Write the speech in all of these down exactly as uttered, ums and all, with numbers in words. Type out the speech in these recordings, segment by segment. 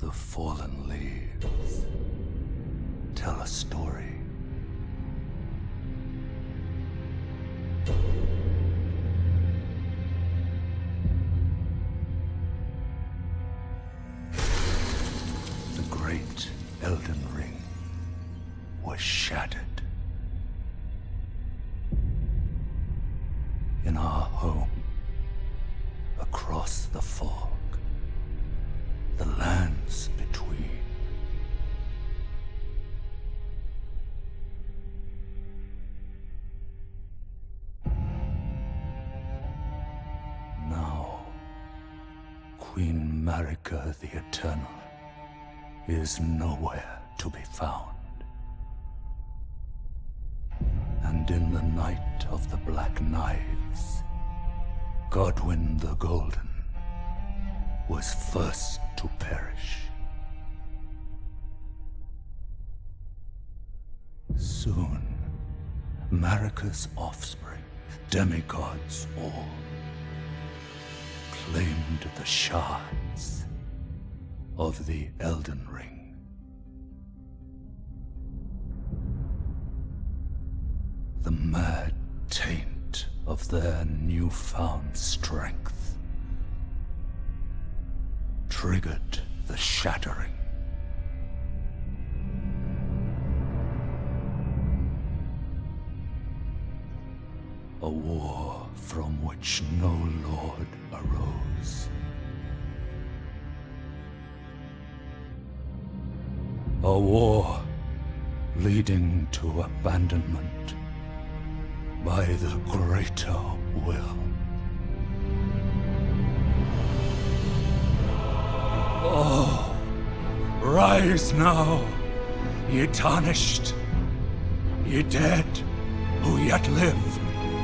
The fallen leaves tell a story. The great Elden Ring was shattered. In our home, across the fog, the lands between. Now, Queen Marika the Eternal is nowhere to be found. And in the night of the Black Knives, Godwyn the Golden was first to perish. Soon, Marika's offspring, demigods all, claimed the shards of the Elden Ring. The mad taint of their newfound strength triggered the shattering. A war from which no lord arose. A war leading to abandonment by the greater will. Oh, rise now, ye tarnished, ye dead who yet live.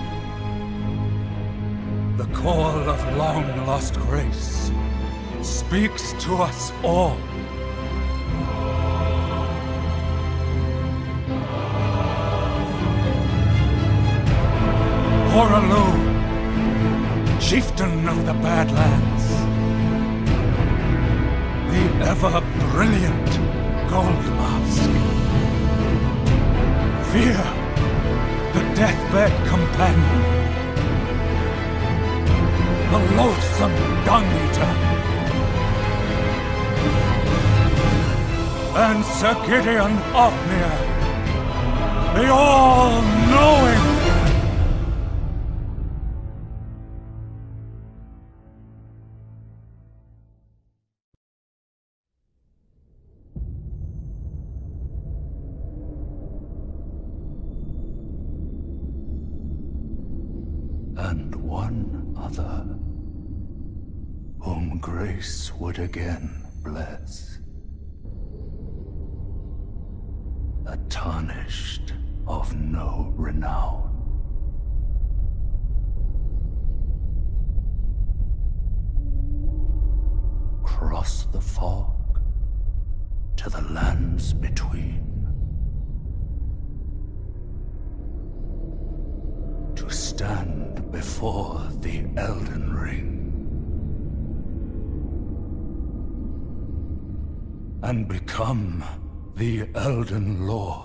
The call of long-lost grace speaks to us all. Hoarah, chieftain of the Badlands, the ever-brilliant Gold Mask. Fear, the deathbed companion, the loathsome Dung-Eater, and Sir Gideon Ofnir, the all-knowing. And one other, whom grace would again bless. A tarnished of no renown. Cross the fog to the lands between. To stand before the Elden Ring and become the Elden Lord.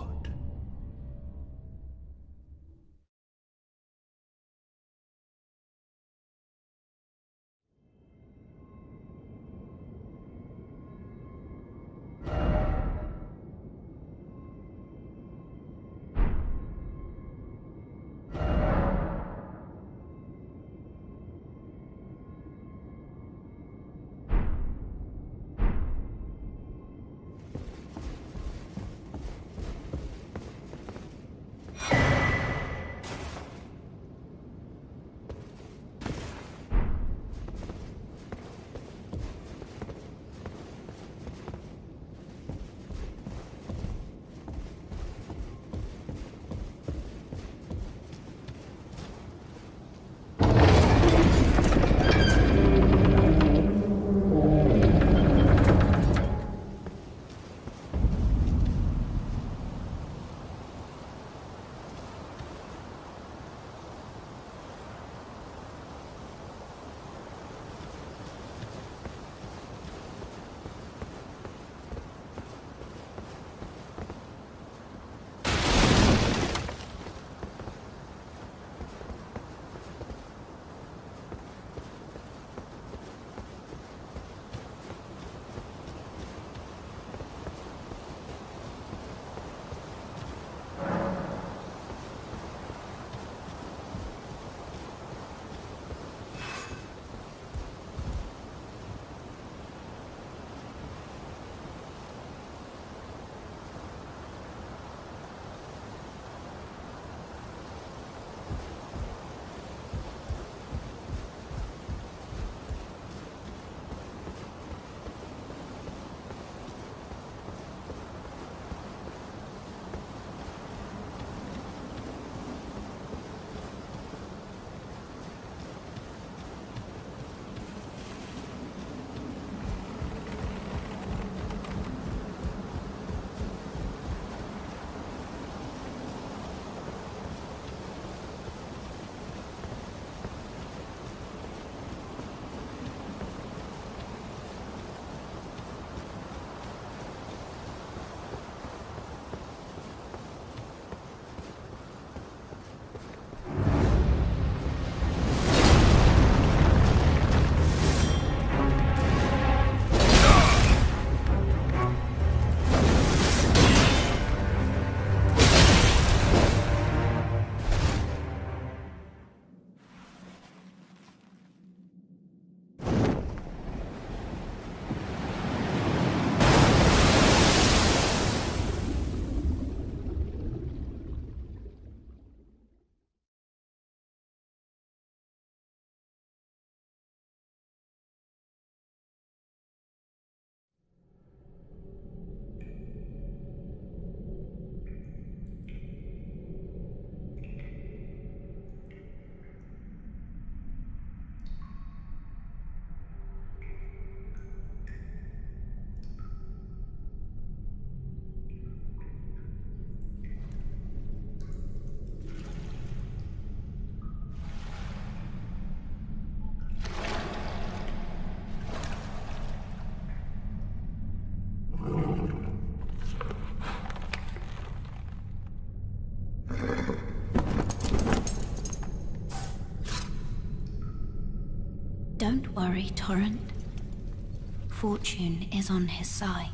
Don't worry, Torrent. Fortune is on his side.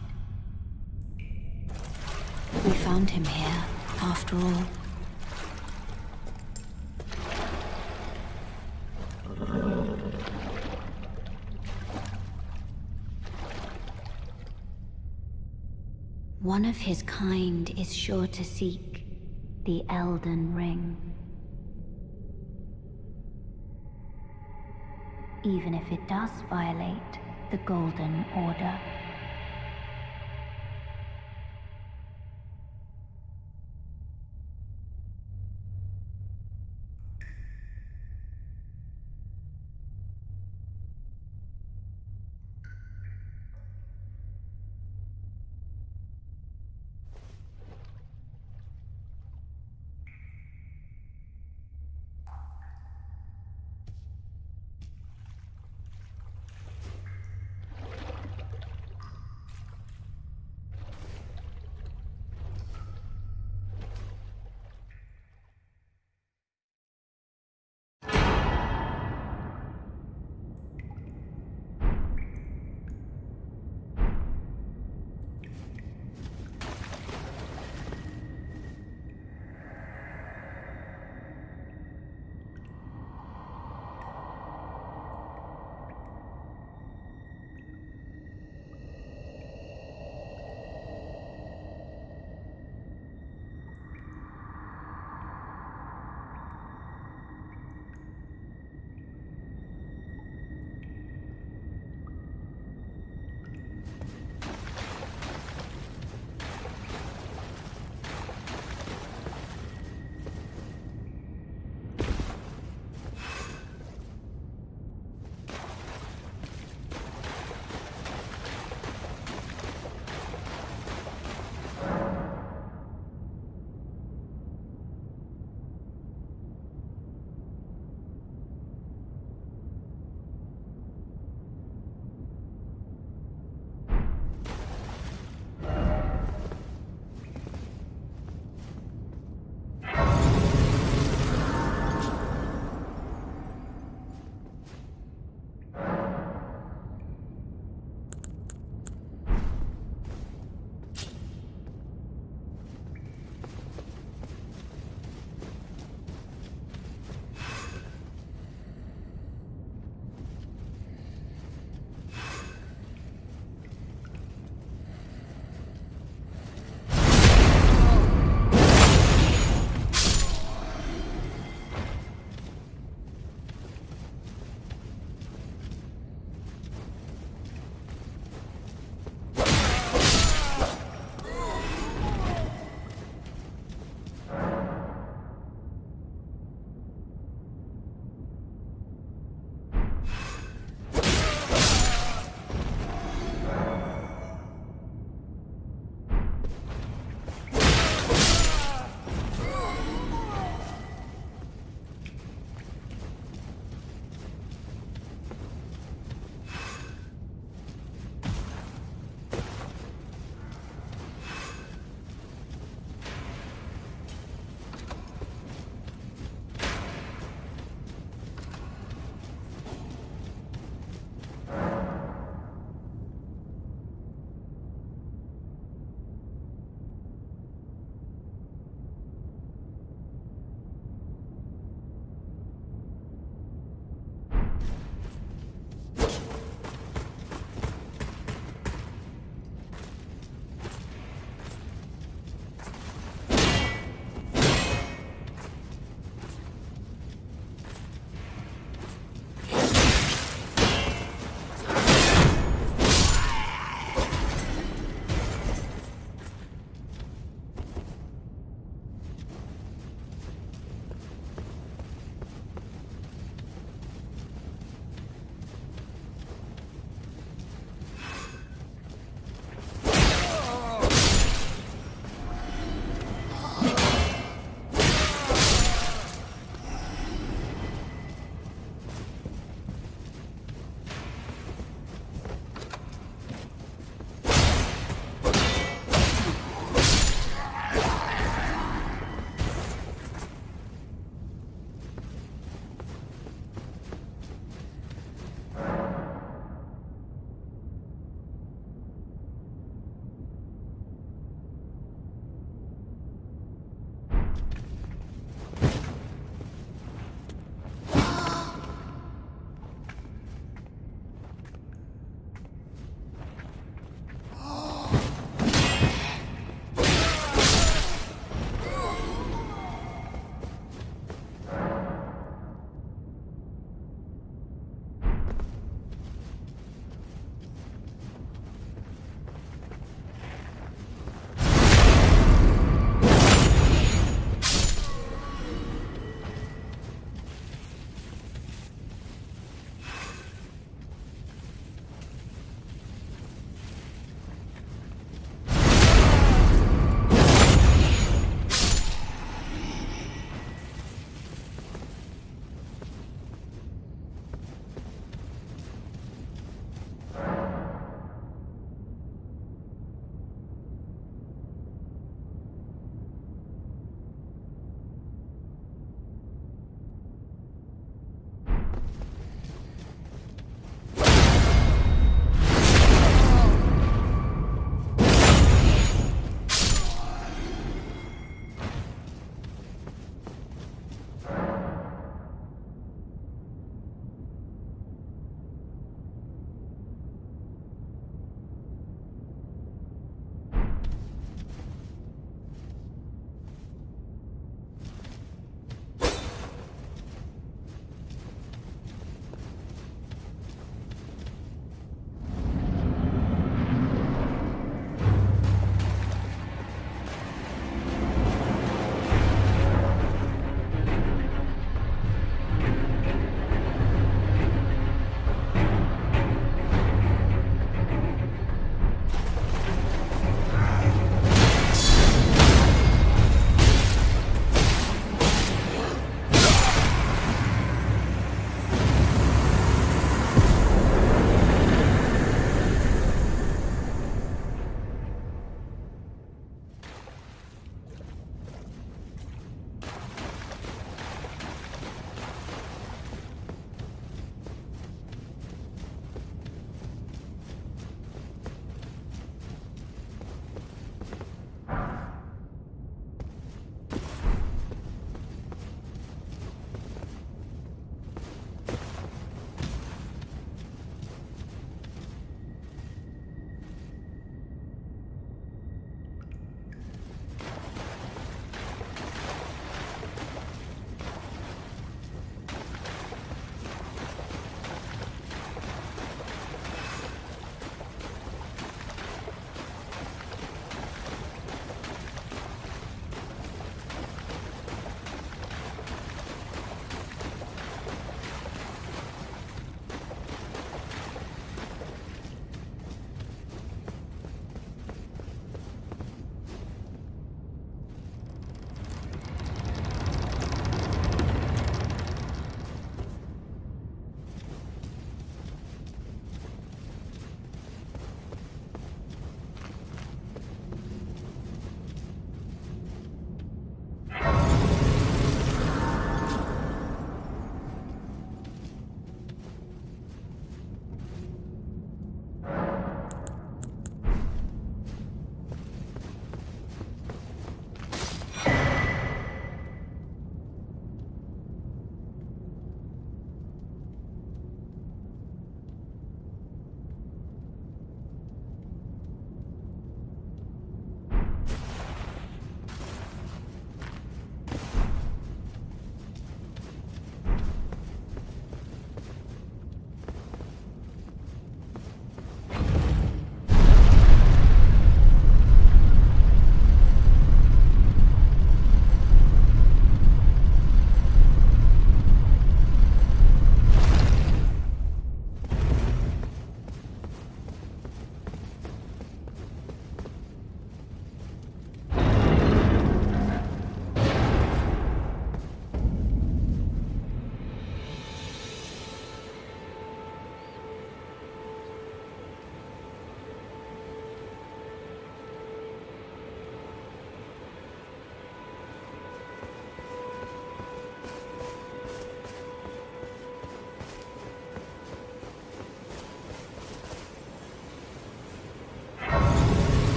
We found him here, after all. One of his kind is sure to seek the Elden Ring. Even if it does violate the Golden Order.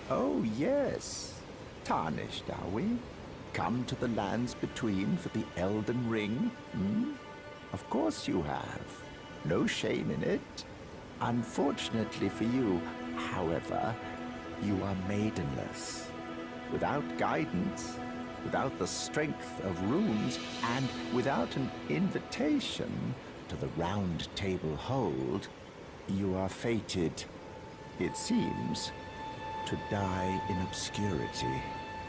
Oh, yes. Tarnished, are we? Come to the lands between for the Elden Ring? Hmm? Of course you have. No shame in it. Unfortunately for you, however, you are maidenless. Without guidance, without the strength of runes, and without an invitation to the Round Table Hold, you are fated, it seems, to die in obscurity.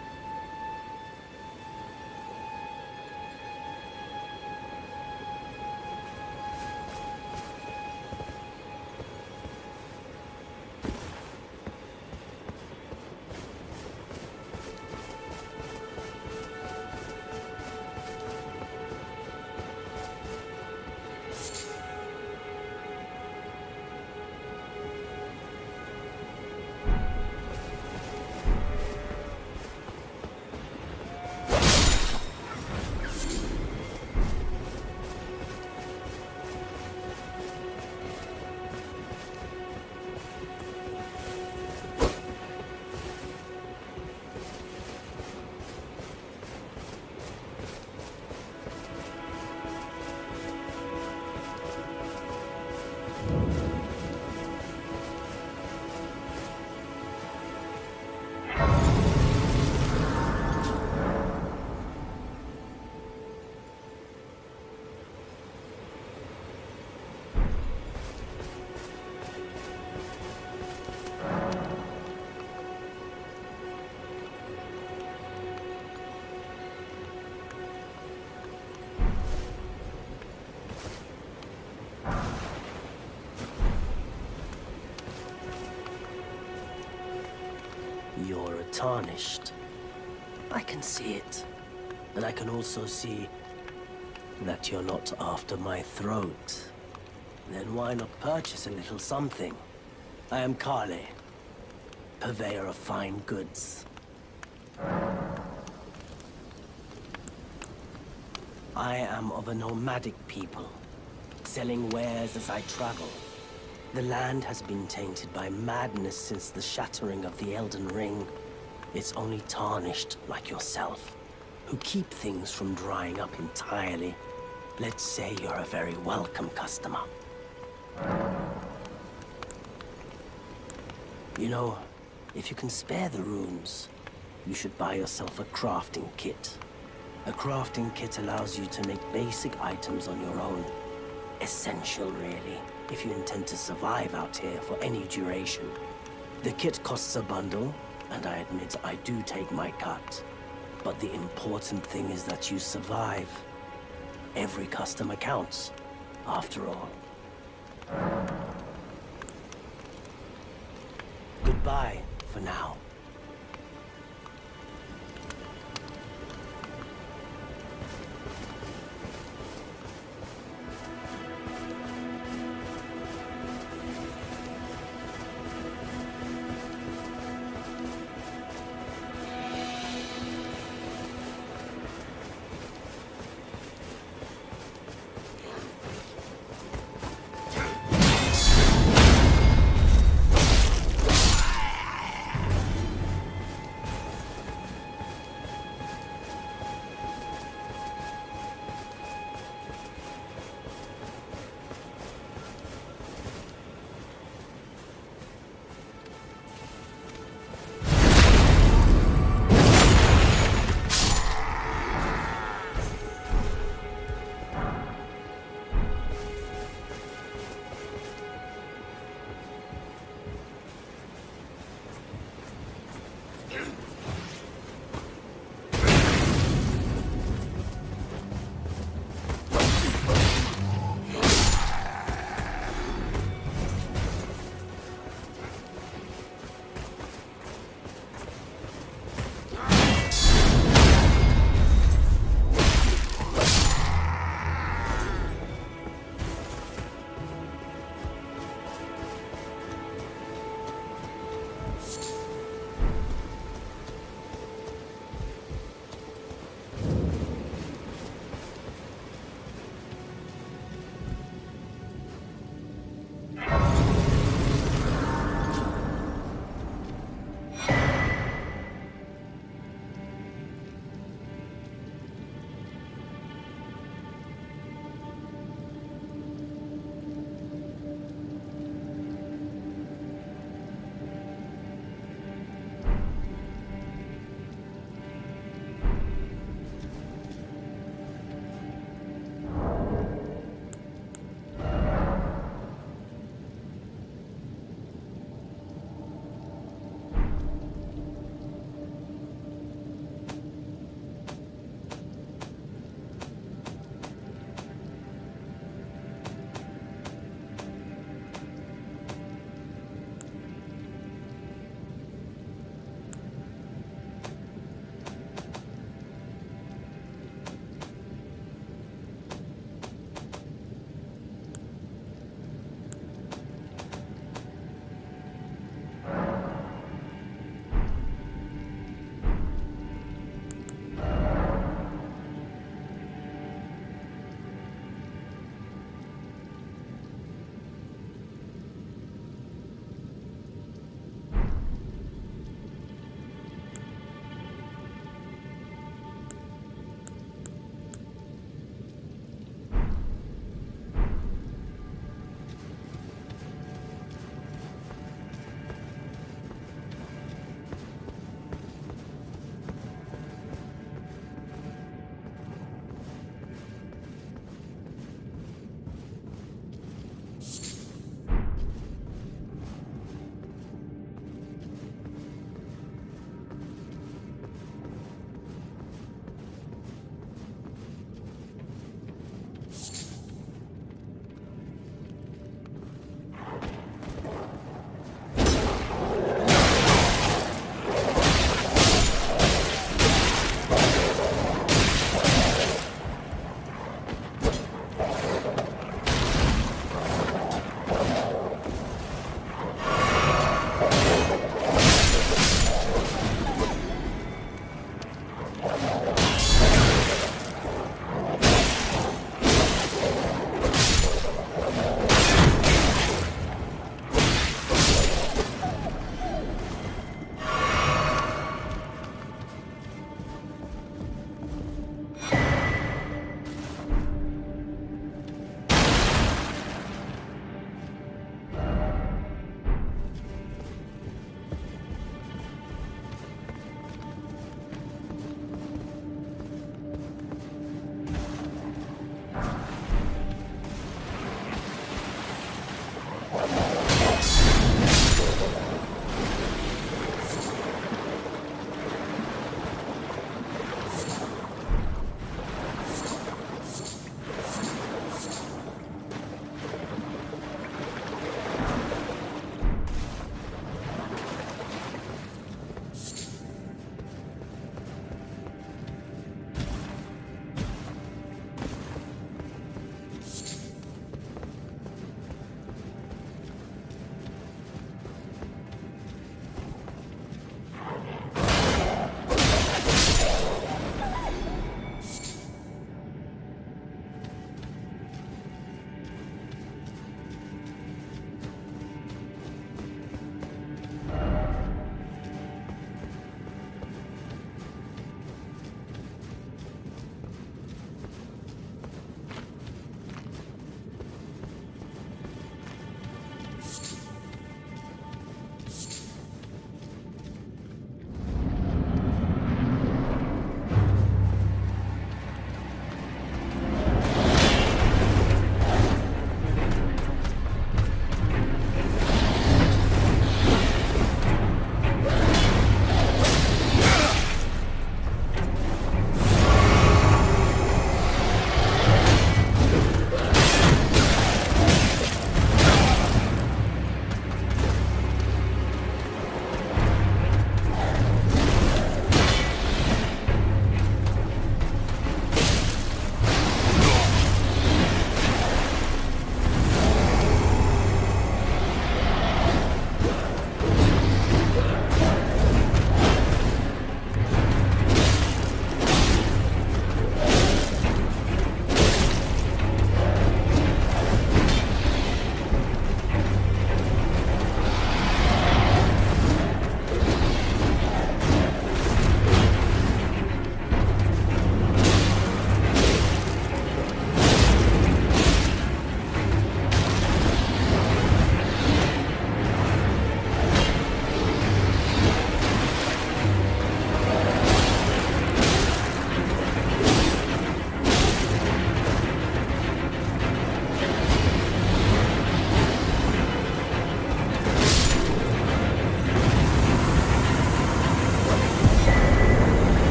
You're tarnished. I can see it. And I can also see that you're not after my throat. Then why not purchase a little something? I am Kale, purveyor of fine goods. I am of a nomadic people, selling wares as I travel. The land has been tainted by madness since the shattering of the Elden Ring. It's only tarnished like yourself, who keep things from drying up entirely. Let's say you're a very welcome customer. You know, if you can spare the runes, you should buy yourself a crafting kit. A crafting kit allows you to make basic items on your own. Essential, really, if you intend to survive out here for any duration. The kit costs a bundle, and I admit I do take my cut. But the important thing is that you survive. Every customer counts, after all. Goodbye, for now.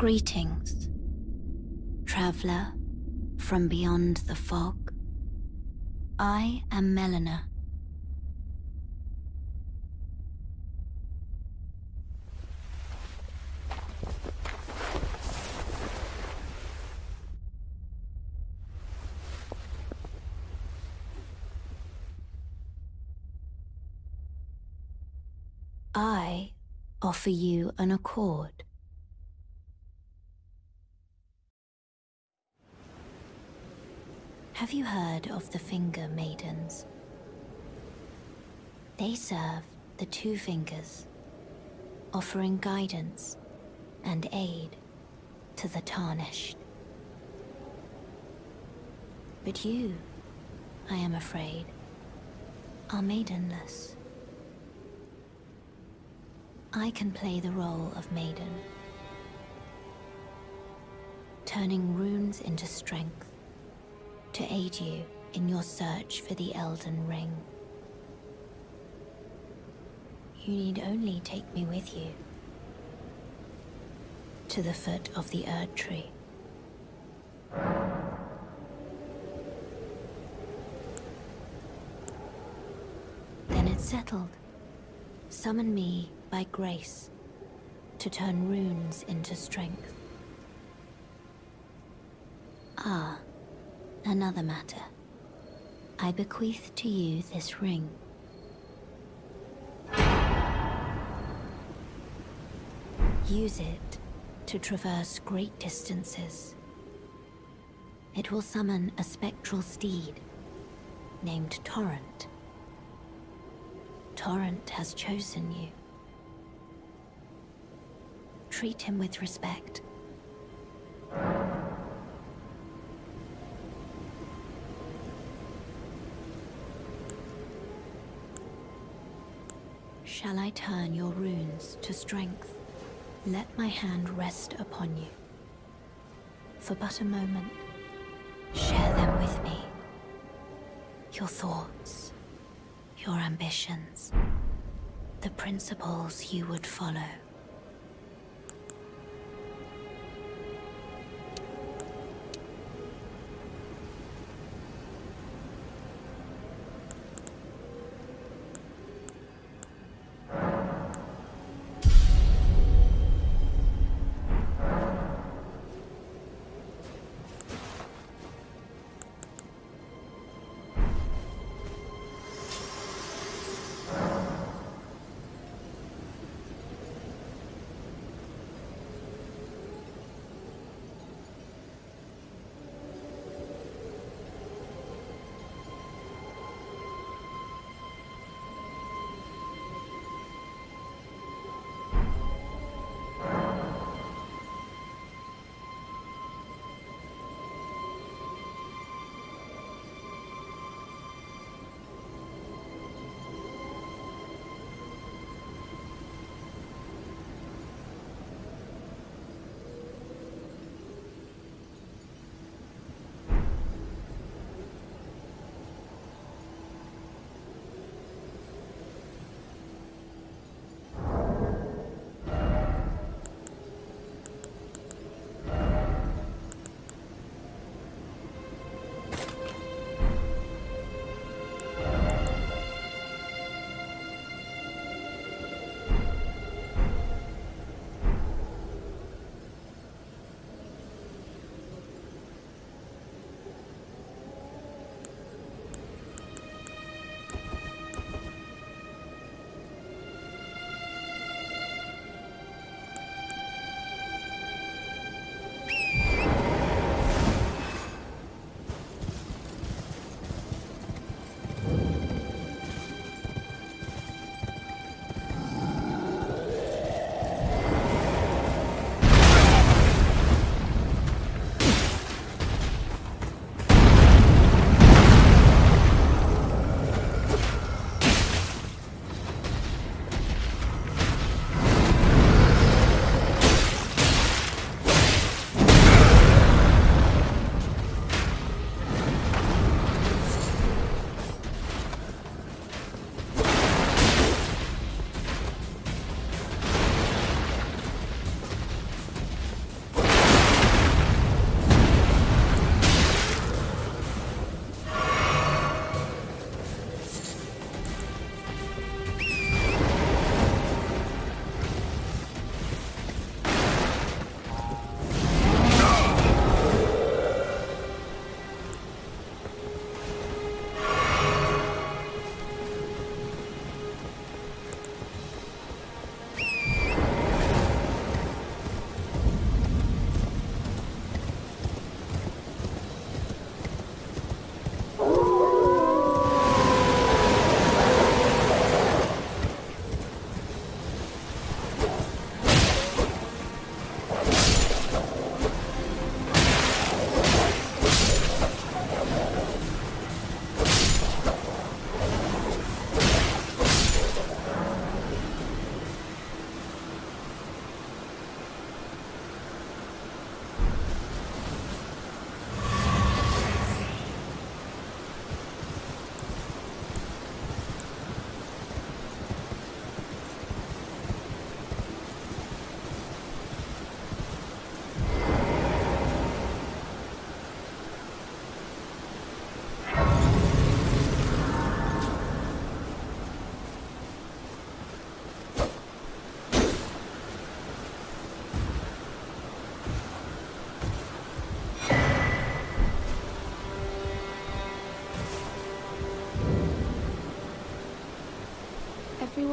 Greetings, traveler from beyond the fog. I am Melina. I offer you an accord. Have you heard of the Finger Maidens? They serve the Two Fingers, offering guidance and aid to the Tarnished. But you, I am afraid, are maidenless. I can play the role of maiden, turning runes into strength to aid you in your search for the Elden Ring. You need only take me with you to the foot of the Erd Tree. Then it's settled. Summon me by grace to turn runes into strength. Ah, another matter. I bequeath to you this ring. Use it to traverse great distances. It will summon a spectral steed named Torrent. Torrent has chosen you. Treat him with respect. Shall I turn your runes to strength? Let my hand rest upon you. For but a moment, share them with me. Your thoughts, your ambitions, the principles you would follow.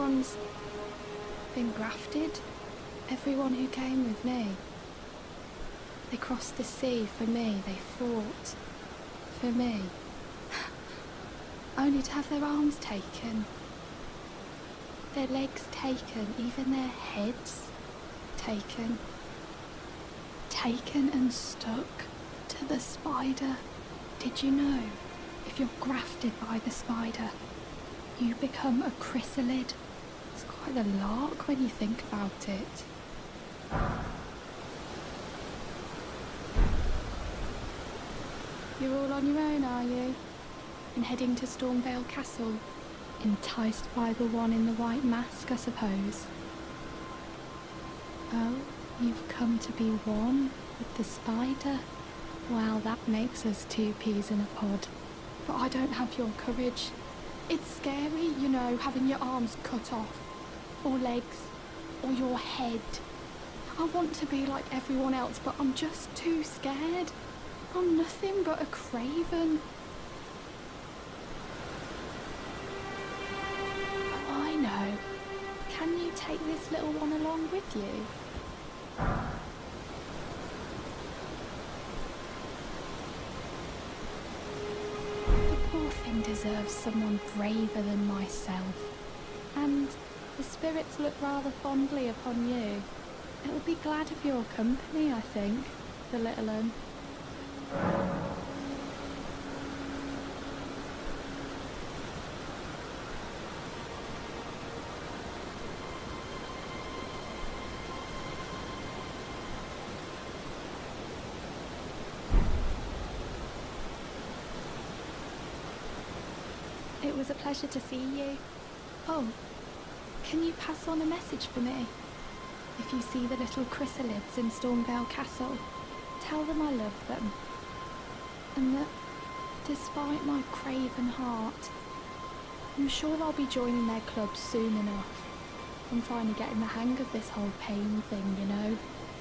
everyone's been grafted. Everyone who came with me. They crossed the sea for me. They fought for me. Only to have their arms taken. Their legs taken. Even their heads taken. Taken and stuck to the spider. Did you know, if you're grafted by the spider, you become a chrysalid? It's quite a lark when you think about it. You're all on your own, are you? And heading to Stormvale Castle? Enticed by the one in the white mask, I suppose. Oh, you've come to be one with the spider? Well, that makes us two peas in a pod. But I don't have your courage. It's scary, you know, having your arms cut off. Or legs. Or your head. I want to be like everyone else, but I'm just too scared. I'm nothing but a craven. Oh, I know. Can you take this little one along with you? The poor thing deserves someone braver than myself. And the spirits look rather fondly upon you. It'll be glad of your company, I think, the little one. It was a pleasure to see you. Oh, can you pass on a message for me? If you see the little chrysalids in Stormvale Castle, tell them I love them. And that, despite my craven heart, I'm sure I'll be joining their club soon enough. I'm finally getting the hang of this whole pain thing, you know.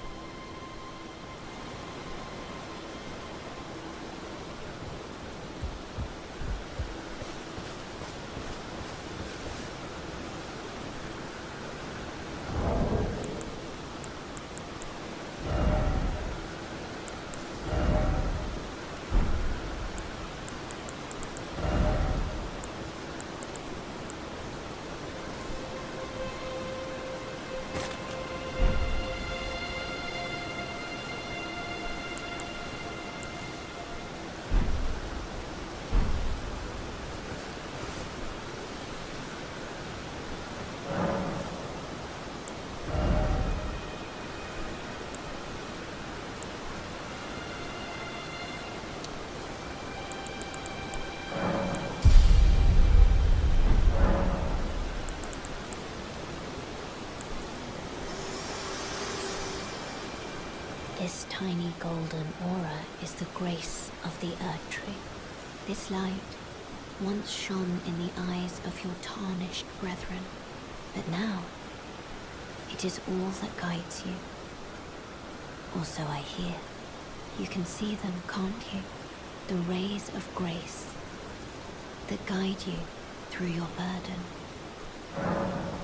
This tiny golden aura is the grace of the Earth Tree. This light once shone in the eyes of your tarnished brethren, but now it is all that guides you. Or so I hear. You can see them, can't you? The rays of grace that guide you through your burden.